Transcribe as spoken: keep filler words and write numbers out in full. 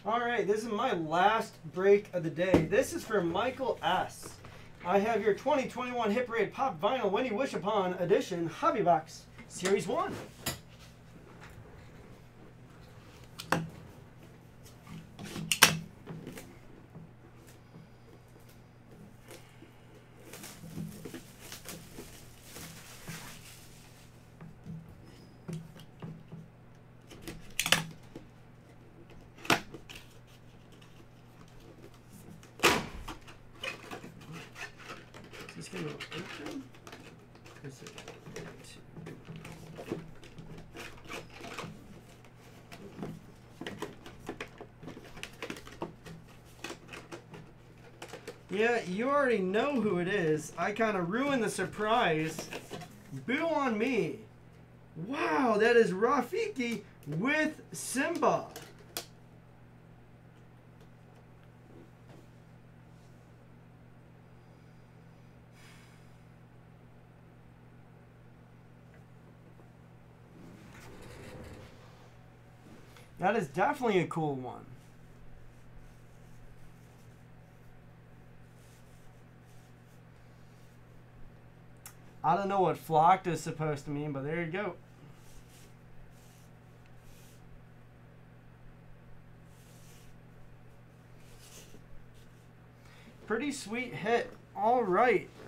All right, this is my last break of the day. This is for Michael S. I have your twenty twenty-one Hit Parade Pop Vinyl When You Wish Upon Edition Hobby Box Series one. Is this going to open? Is it? Yeah, you already know who it is. I kind of ruined the surprise. Boo on me. Wow, that is Rafiki with Simba. That is definitely a cool one. I don't know what flocked is supposed to mean, but there you go. Pretty sweet hit. All right.